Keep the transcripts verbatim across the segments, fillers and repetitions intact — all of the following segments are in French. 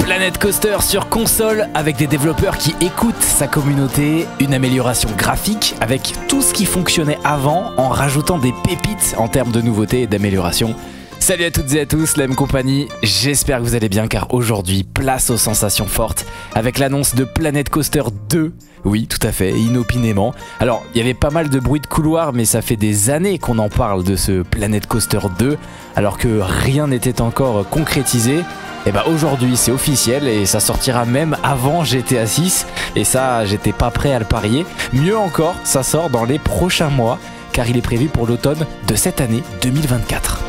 Planet Coaster sur console avec des développeurs qui écoutent sa communauté, une amélioration graphique avec tout ce qui fonctionnait avant en rajoutant des pépites en termes de nouveautés et d'amélioration. Salut à toutes et à tous, la M Company, j'espère que vous allez bien car aujourd'hui, place aux sensations fortes avec l'annonce de Planet Coaster deux. Oui, tout à fait, inopinément. Alors, il y avait pas mal de bruit de couloir, mais ça fait des années qu'on en parle de ce Planet Coaster deux, alors que rien n'était encore concrétisé. Et bah aujourd'hui c'est officiel et ça sortira même avant G T A six et ça j'étais pas prêt à le parier. Mieux encore, ça sort dans les prochains mois car il est prévu pour l'automne de cette année deux mille vingt-quatre.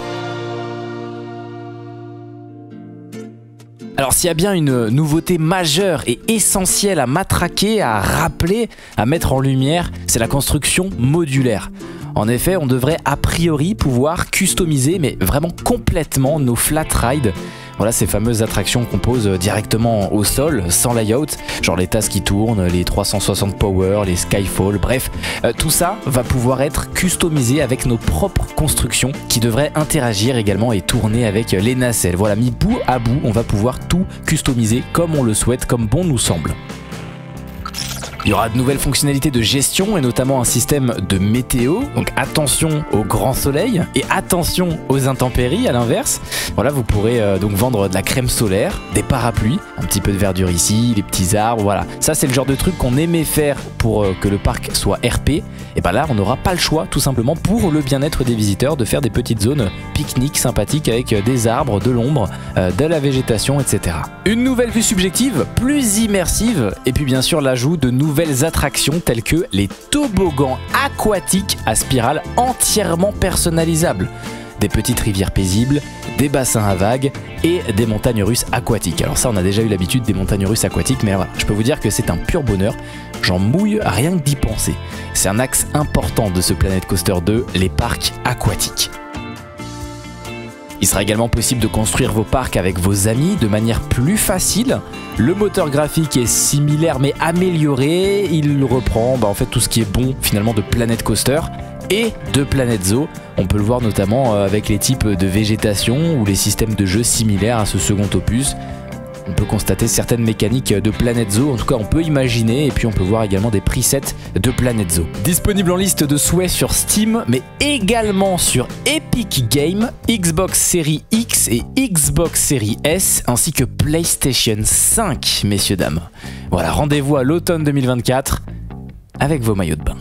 Alors s'il y a bien une nouveauté majeure et essentielle à matraquer, à rappeler, à mettre en lumière, c'est la construction modulaire. En effet, on devrait a priori pouvoir customiser, mais vraiment complètement, nos flat rides. Voilà ces fameuses attractions qu'on pose directement au sol, sans layout, genre les tasses qui tournent, les trois cent soixante power, les skyfall, bref, euh, tout ça va pouvoir être customisé avec nos propres constructions qui devraient interagir également et tourner avec les nacelles. Voilà, mis bout à bout, on va pouvoir tout customiser comme on le souhaite, comme bon nous semble. Il y aura de nouvelles fonctionnalités de gestion et notamment un système de météo, donc attention au grand soleil et attention aux intempéries à l'inverse. Voilà, vous pourrez euh, donc vendre de la crème solaire, des parapluies, un petit peu de verdure ici, les petits arbres, voilà. Ça c'est le genre de truc qu'on aimait faire pour euh, que le parc soit R P. Et ben là on n'aura pas le choix tout simplement pour le bien-être des visiteurs de faire des petites zones pique-nique sympathiques avec des arbres, de l'ombre, euh, de la végétation, et cetera. Une nouvelle vue subjective, plus immersive et puis bien sûr l'ajout de nouvelles attractions telles que les toboggans aquatiques à spirale entièrement personnalisables, des petites rivières paisibles, des bassins à vagues et des montagnes russes aquatiques. Alors ça on a déjà eu l'habitude des montagnes russes aquatiques, mais voilà, je peux vous dire que c'est un pur bonheur, j'en mouille rien que d'y penser. C'est un axe important de ce Planet Coaster deux, les parcs aquatiques. Il sera également possible de construire vos parcs avec vos amis de manière plus facile. Le moteur graphique est similaire mais amélioré. Il reprend bah, en fait tout ce qui est bon finalement de Planet Coaster et de Planet Zoo. On peut le voir notamment avec les types de végétation ou les systèmes de jeu similaires à ce second opus. On peut constater certaines mécaniques de Planet Zoo, en tout cas on peut imaginer, et puis on peut voir également des presets de Planet Zoo. Disponible en liste de souhaits sur Steam, mais également sur Epic Games, Xbox Series X et Xbox Series S, ainsi que PlayStation cinq, messieurs dames. Voilà, rendez-vous à l'automne deux mille vingt-quatre avec vos maillots de bain.